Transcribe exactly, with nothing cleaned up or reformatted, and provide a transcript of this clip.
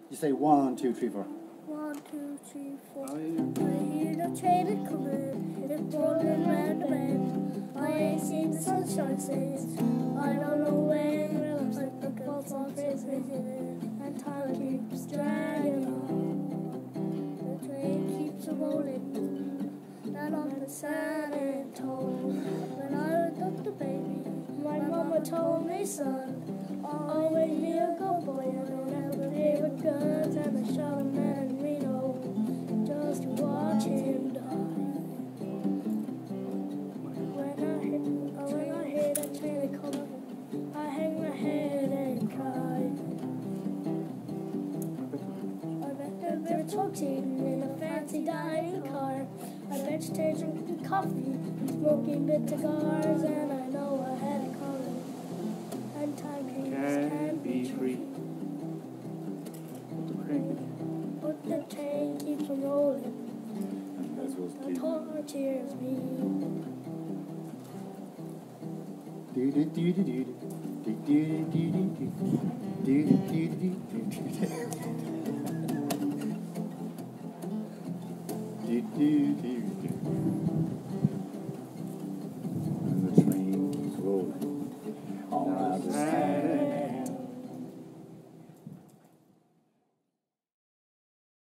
You say one, two, three, four. One, two, three, four. Oh, yeah. I hear the train a coming, it's rolling round the bend. I ain't seen the sunshine since I don't know when. I'm like the ghost on Christmas and time keeps dragging on. The train keeps rolling down on the San Antonio. When I was up the baby, my mama told me, son, always be a good boy and don't ever play with guns and the shot a man in Reno just to watch him die. When I hit, oh, when I hear that train coming, I hang my head and cry. I bet that they're talking in a fancy dining car. I bet they're drinking coffee, smoking bit cigars, and I know I had it coming. And time can, can be free. But the train keeps on rolling. The tortures me. Do do do do do do do do do do do do do do.